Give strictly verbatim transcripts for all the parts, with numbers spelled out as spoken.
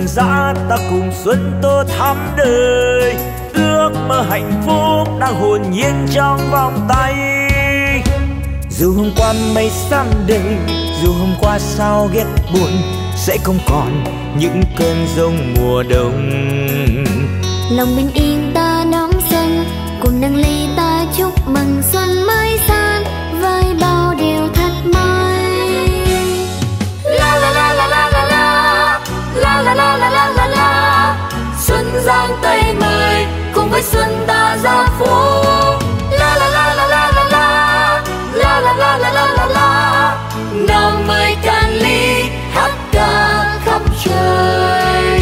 dã ta cùng xuân tô thắm đời, ước mơ hạnh phúc đang hồn nhiên trong vòng tay. Dù hôm qua mây xám đầy, dù hôm qua sao ghét buồn, sẽ không còn những cơn giông mùa đông. Lòng bình yên ta đón xuân, cùng nâng ly ta chúc mừng xuân mới sang với bao điều thật mới. La la la la la la la, la la la la la la la. Xuân giang tay mời, cùng với xuân ta ra phố. La la la la la la la, la la la la la la la. Nào mời can ly hát ca khắp trời.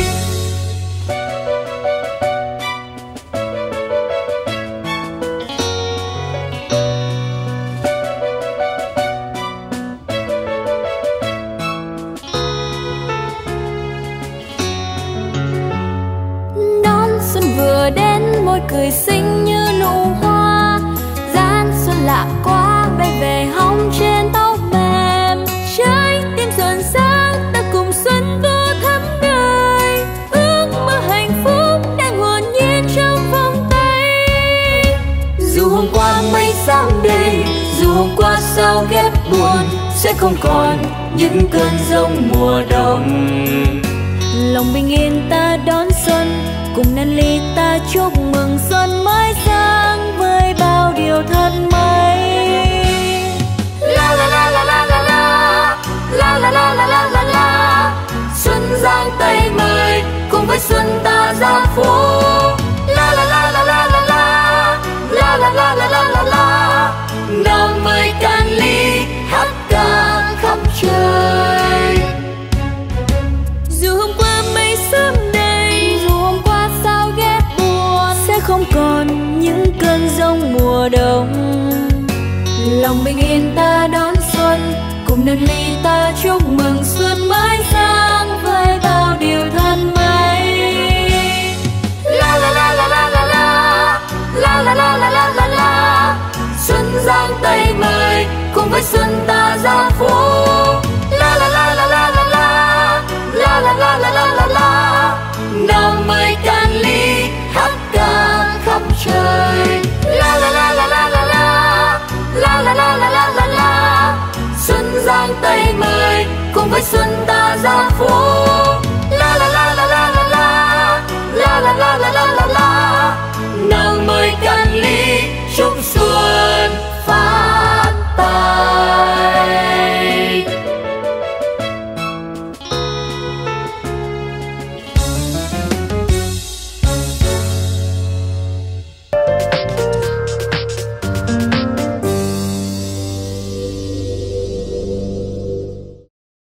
Vừa đến môi cười xinh như nụ hoa, gian xuân lạ quá bay về hóng trên tóc mềm. Trái tim rộn ràng ta cùng xuân vô thắm đời, ước mơ hạnh phúc đang hồn nhiên trong vòng tay. Dù hôm qua mây xám đầy, dù hôm qua sao ghét buồn, sẽ không còn những cơn giông mùa đông. Lòng bình yên ta đón xuân, cùng nâng ly ta chúc mừng xuân mới sang với bao điều thật mới. La la la la la la la, la la la la la la la. Xuân giang tay mời, cùng với xuân ta ra phố. La la la la la la la, la la la la la la la. Nào mời can ly hát ca khắp trời. Dù hôm qua mây sớm đầy, dù hôm qua sao ghét buồn, sẽ không còn những cơn giông mùa đông. Lòng bình yên ta đón xuân, cùng nâng ly ta chúc mừng xuân mới sang với bao điều thân mới. La la la la la la la, la la la la la la la. Xuân giang tay mời, cùng với xuân ta ra phố. La la la la la la la, la la la la la la la. Nào mời can ly hát ca khắp trời. La la la la la la la, la la la la la la la. Xuân giang tay mời, cùng với xuân ta ra phố.